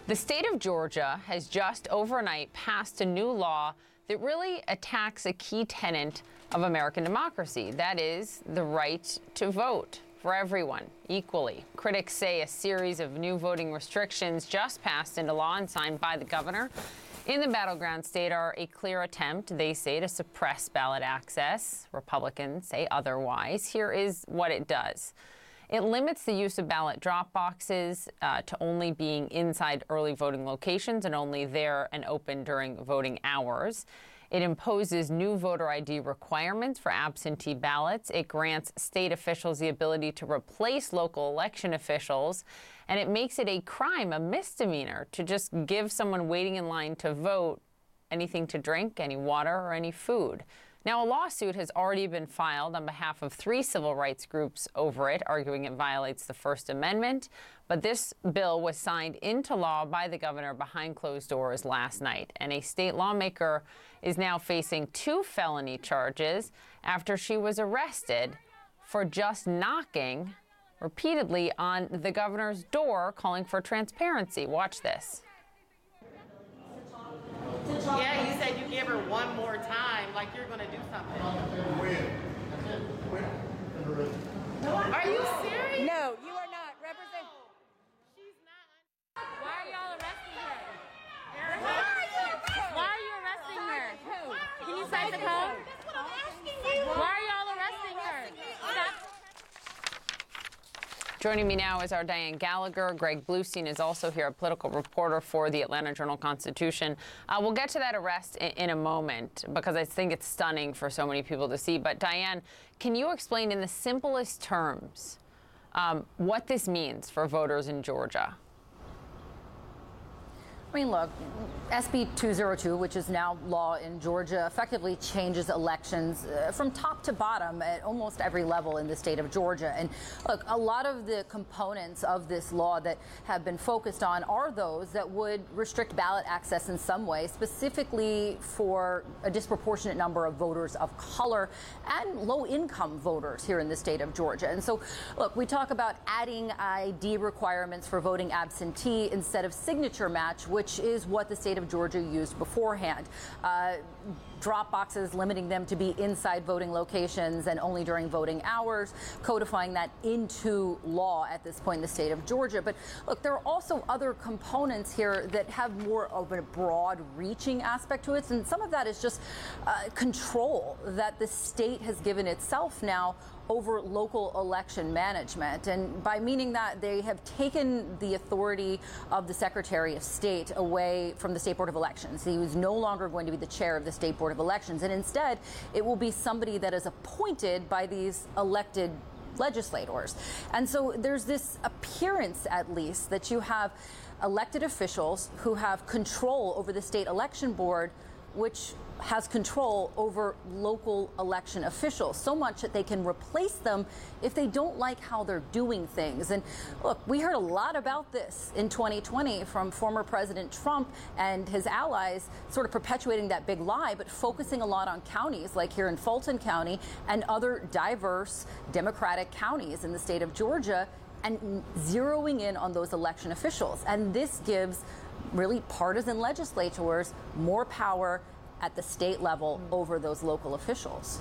The state of Georgia has just overnight passed a new law that really attacks a key tenet of American democracy. That is the right to vote for everyone equally. Critics say a series of new voting restrictions just passed into law and signed by the governor in the battleground state are a clear attempt, they say, to suppress ballot access. Republicans say otherwise. Here is what it does. It limits the use of ballot drop boxes to only being inside early voting locations and only there and open during voting hours. It imposes new voter ID requirements for absentee ballots. It grants state officials the ability to replace local election officials. And it makes it a crime, a misdemeanor, to just give someone waiting in line to vote anything to drink, any water, or any food. Now, a lawsuit has already been filed on behalf of 3 civil rights groups over it, arguing it violates the First Amendment. But this bill was signed into law by the governor behind closed doors last night. And a state lawmaker is now facing 2 felony charges after she was arrested for just knocking repeatedly on the governor's door, calling for transparency. Watch this. Yeah, you said you give her one more time, like you're going to do something. Are you serious? No, you are not. Represent. She's not. Why are y'all arresting her? Why are you arresting her? Can you cite the code? That's what I'm asking you. Why are y'all arresting her? Stop. Joining me now is our Diane Gallagher. Greg Bluestein is also here, a political reporter for the Atlanta Journal-Constitution. We'll get to that arrest in a moment because I think it's stunning for so many people to see. But Diane, can you explain in the simplest terms what this means for voters in Georgia? I mean, look, SB 202, which is now law in Georgia, effectively changes elections from top to bottom at almost every level in the state of Georgia. And look, a lot of the components of this law that have been focused on are those that would restrict ballot access in some way, specifically for a disproportionate number of voters of color and low-income voters here in the state of Georgia. And so, look, we talk about adding ID requirements for voting absentee instead of signature match, which is what the state of Georgia used beforehand. Drop boxes, limiting them to be inside voting locations and only during voting hours, codifying that into law at this point in the state of Georgia. But look, there are also other components here that have more of a broad-reaching aspect to it, and some of that is just control that the state has given itself now over local election management. And by meaning that, they have taken the authority of the Secretary of State away from the State Board of Elections. He was no longer going to be the chair of the State Board of Elections, and instead it will be somebody that is appointed by these elected legislators. And so there's this appearance, at least, that you have elected officials who have control over the state election board, which has control over local election officials, so much that they can replace them if they don't like how they're doing things. And look, we heard a lot about this in 2020 from former President Trump and his allies, sort of perpetuating that big lie, but focusing a lot on counties like here in Fulton County and other diverse Democratic counties in the state of Georgia, and zeroing in on those election officials. And this gives really partisan legislators more power at the state level over those local officials.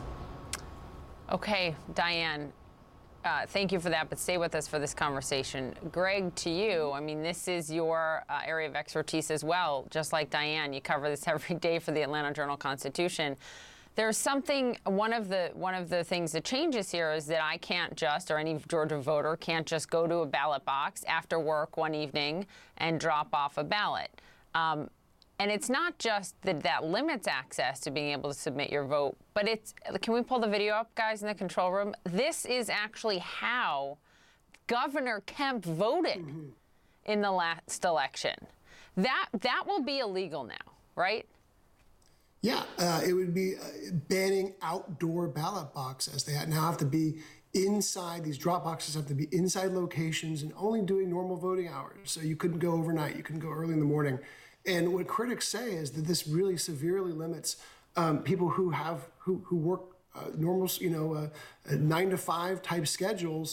Okay, Diane, thank you for that, but stay with us for this conversation. Greg, to you, I mean, this is your area of expertise as well. Just like Diane, you cover this every day for the Atlanta Journal-Constitution. There's something, one of the things that changes here is that I can't just, or any Georgia voter can't just go to a ballot box after work one evening and drop off a ballot. And it's not just that that limits access to being able to submit your vote, but it's, can we pull the video up, guys, in the control room? This is actually how Governor Kemp voted in the last election. That will be illegal now, right? Yeah, it would be banning outdoor ballot boxes. They now have to be inside, these drop boxes have to be inside locations and only doing normal voting hours. So you couldn't go overnight, you couldn't go early in the morning. And what critics say is that this really severely limits people who work normal, 9 to 5 type schedules,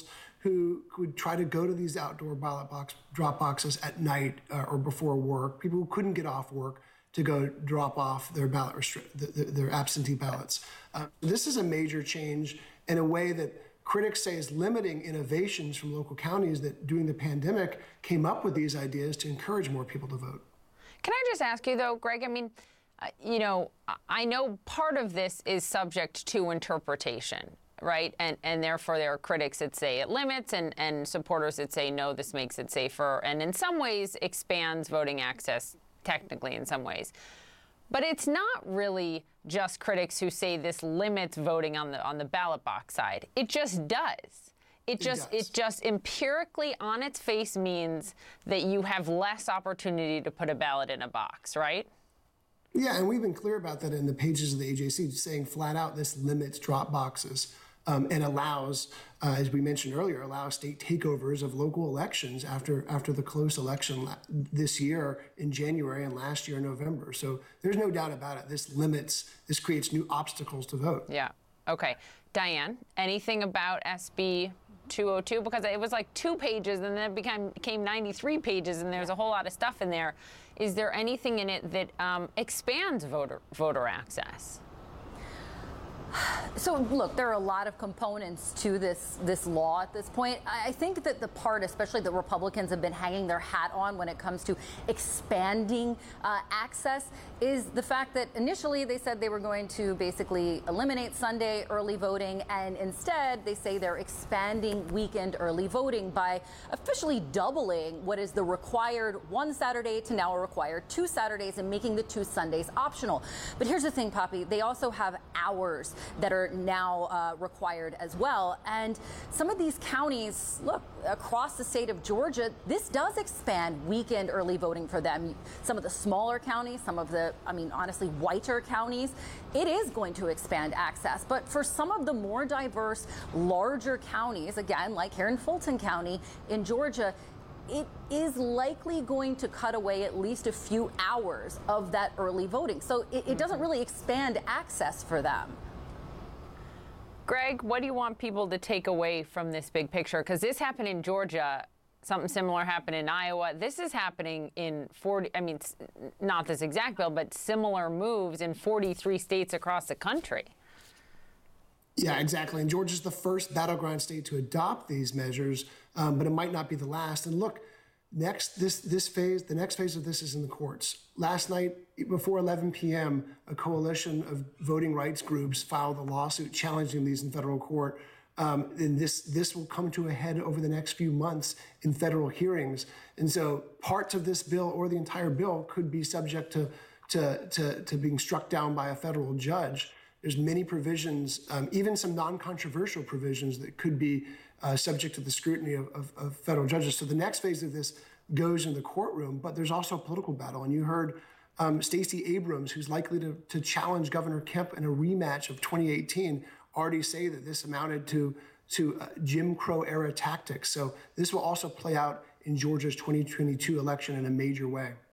who would try to go to these outdoor drop boxes at night or before work, people who couldn't get off work to go drop off their their absentee ballots. This is a major change in a way that critics say is limiting innovations from local counties that during the pandemic came up with these ideas to encourage more people to vote. Can I just ask you, though, Greg, I mean, I know part of this is subject to interpretation, right? And therefore there are critics that say it limits and supporters that say, no, this makes it safer and in some ways expands voting access, technically in some ways. But it's not really just critics who say this limits voting on the ballot box side. It just does. It just empirically on its face means that you have less opportunity to put a ballot in a box, right? Yeah, and we've been clear about that in the pages of the AJC, saying flat out this limits drop boxes and allows, as we mentioned earlier, allows state takeovers of local elections after the close election this year in January and last year in November. So there's no doubt about it. This creates new obstacles to vote. Yeah. Okay. Diane, anything about SB 202? Because it was like 2 pages and then it became 93 pages and there's a whole lot of stuff in there. Is there anything in it that expands voter access? So, look, there are a lot of components to this law at this point. I think that the part, especially that Republicans have been hanging their hat on when it comes to expanding access, is the fact that initially they said they were going to basically eliminate Sunday early voting, and instead they say they're expanding weekend early voting by officially doubling what is the required 1 Saturday to now a required 2 Saturdays and making the 2 Sundays optional. But here's the thing, Poppy, they also have hours that are now required as well. And some of these counties, look, across the state of Georgia, this does expand weekend early voting for them. Some of the smaller counties, some of the, honestly, whiter counties, it is going to expand access. But for some of the more diverse, larger counties, again, like here in Fulton County in Georgia, it is likely going to cut away at least a few hours of that early voting. So it doesn't really expand access for them. Greg, what do you want people to take away from this big picture? Because this happened in Georgia. Something similar happened in Iowa. This is happening in not this exact bill, but similar moves in 43 states across the country. Yeah, exactly. And Georgia's the first battleground state to adopt these measures, but it might not be the last. And look, the next phase of this is in the courts. Last night, before 11 p.m., a coalition of voting rights groups filed a lawsuit challenging these in federal court. And this will come to a head over the next few months in federal hearings. And so parts of this bill or the entire bill could be subject to being struck down by a federal judge. There's many provisions, even some non-controversial provisions that could be subject to the scrutiny of federal judges. So the next phase of this goes in the courtroom, but there's also a political battle. And you heard Stacey Abrams, who's likely to challenge Governor Kemp in a rematch of 2018, already say that this amounted to Jim Crow era tactics. So this will also play out in Georgia's 2022 election in a major way.